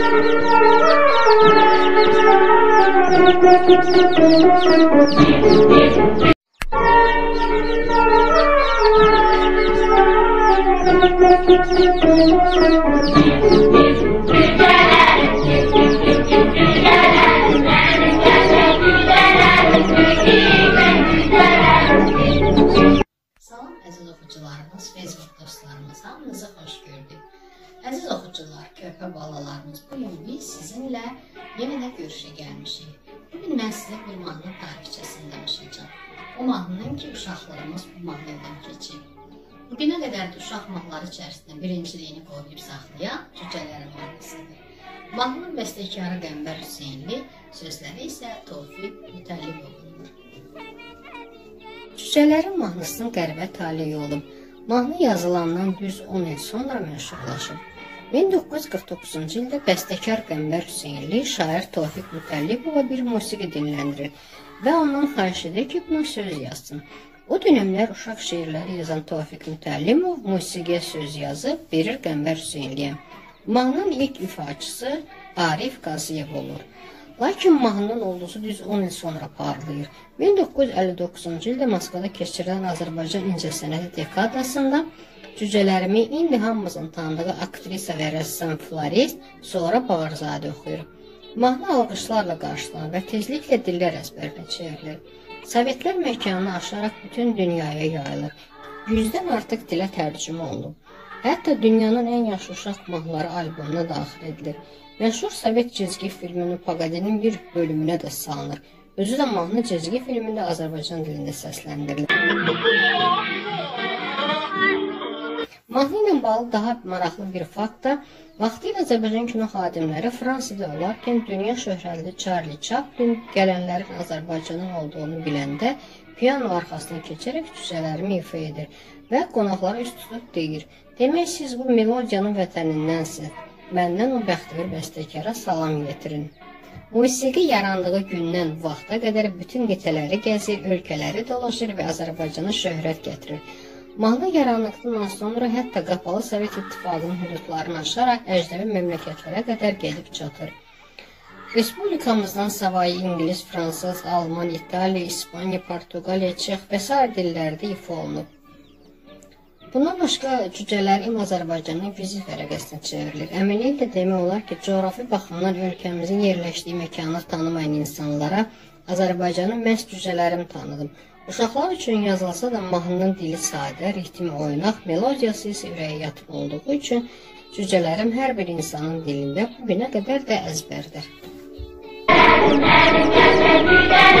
Salam əziz oxucularımız, Facebook dostlarımız, hamınızı xoş gördük. Əziz oxucular, körpə balalarımız, bugün biz sizinlə yenə görüşə gəlmişik. Bugün mən sizə bir mahnı tarixçəsini danışacağım. O mahnının ki, uşaqlarımız bu mahnıdan keçib. Bugünə qədər də uşaq mahnıları içərisində birinciliyini qoruyub saxlayan Cücələrin mahnısıdır. Mahnının bəstəkarı Qəmbər Hüseynli, sözləri isə Tofiq Mütəllibovundur. Cücələrin mahnısının qəribə taleyi olub. Mahnı yazılandan düz 10 il sonra məşhurlaşıb. 1949-cu ildə bəstəkar Qəmbər Hüseynli şair Tofiq Mütəllibova bir musiqi dinləndirir və ondan xahiş edir ki, buna söz yazsın. O dönəmlər uşaq şeirləri yazan Tofiq Mütəllibov musiqiyə söz yazıb verir Qəmbər Hüseynliyə. Mahnının ilk ifaçısı Arif Qaziyev olur. Lakin mahnının olduğu düz 10 il sonra parlayır. 1959-cu ildə Moskvada keçirilən Azərbaycan incəsənəti dekadasında Cücələrimi indi hamımızın tanıdığı aktrisa və rəssam florist sonra Bağırzadə oxuyur. Mahnı alqışlarla qarşılanır və tezliklə dillər əzbərinə çevrilir. Sovetlər məkanını aşaraq bütün dünyaya yayılır. 100-dən artıq dilə tərcümə olunub. Hətta dünyanın ən yaxşı uşaq mahnıları albomuna daxil edilir. Məşhur Sovet cizgi filminin Paqadinin bir bölümünə də salınır. Özü də mahnı cizgi filmində Azərbaycan dilində səsləndirilir. Mahnı ilə bağlı daha maraqlı bir fakt da, vaxtilə Azərbaycan kino xadimləri Fransada olarkən dünya şöhrətli Charlie Chaplin gələnlərin Azərbaycanın olduğunu biləndə piano arxasına keçərək cücələrimi ifa edir və qonaqlara üst tutub deyir: "Demək siz bu melodiyanın vətənindənsiniz. Məndən o bəxtəvər bəstəkara salam getirin." Musiqi yarandığı gündən vaxta qədər bütün qitələri gəzir, ölkələri dolaşır və Azərbaycana şöhrət gətirir. Mahnı yarandıqdan sonra hətta qapalı Sovet İttifaqının hüdudlarını aşaraq əcnəbi məmləkətlərə qədər gedib çatır. Respublikamızdan savayı İngilis, Fransız, Alman, İtaliya, İspaniya, Portuqaliya, Çex və sair dillərdə ifa olunub. Bundan başqa Cücələrim Azərbaycanın vizit vərəqəsinə çevrilir. Əməliyyətlə demək olar ki, coğrafi baxımdan ölkəmizin yerləşdiyi məkanı tanımayan insanlara Azərbaycanın məhz Cücələrim tanıdım. Uşaqlar üçün yazılsa da mahnının dili sadə, ritmi oynaq, melodiyası isə ürəyə yatıb olduğu üçün Cücələrim hər bir insanın dilində bu günə qədər də əzbərdir.